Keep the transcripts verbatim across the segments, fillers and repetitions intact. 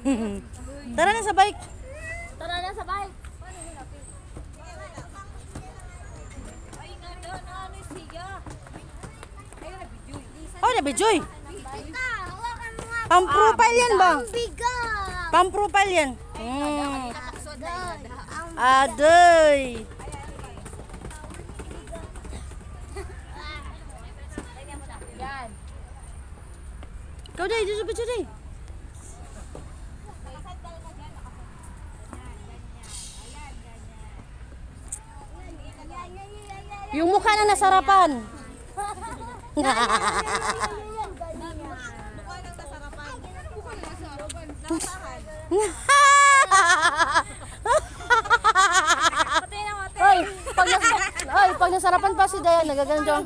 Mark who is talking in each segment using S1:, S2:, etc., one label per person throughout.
S1: Tara na sa bike.
S2: Tara na sa bike.
S1: Oh, nabijoy. Pam-profile yan ba? Pam-profile yan. Hmm. Adoy.
S2: Yan.
S1: Ikaw day, dito ba day? Yung mukha na nasarapan.
S2: Mukha nang nasarapan. Mukha nang nasarapan. Nasahan. Pati na mati.
S1: Oy, pag nas Oy, pag nasarapan pa si Dayan, nagaganon dyan.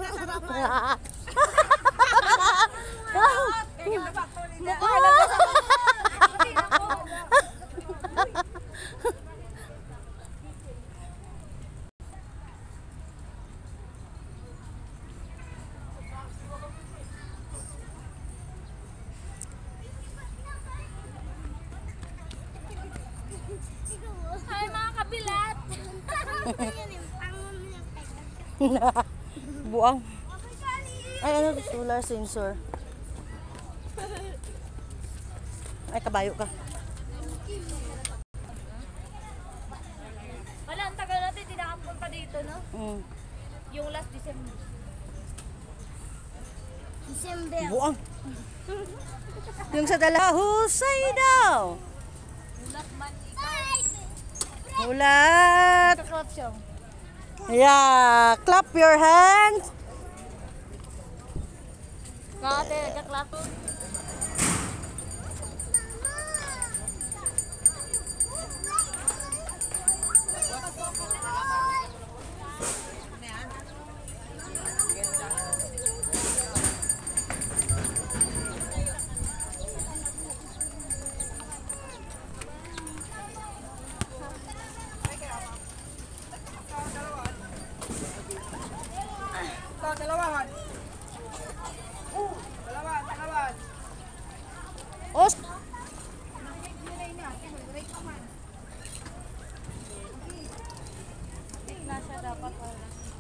S2: Mukha nang nasarapan. Ay, mga kabilat.
S1: Buang. Ay, ano to? Solar sensor. Ay, kabayo ka.
S2: Wala, ang tagal natin, tinakampon pa dito, no?
S1: Mm.
S2: Yung last December. December.
S1: Buang. Yung sa dala, husay daw.
S2: Ulat man
S1: Ulat.
S2: ikaw. Clap.
S1: Yeah, clap your hands.
S2: Kate, kaklap.
S3: Dalawahan. Uh, dalawahan, dalawahan.
S1: Os.
S2: Na siya dapat wala.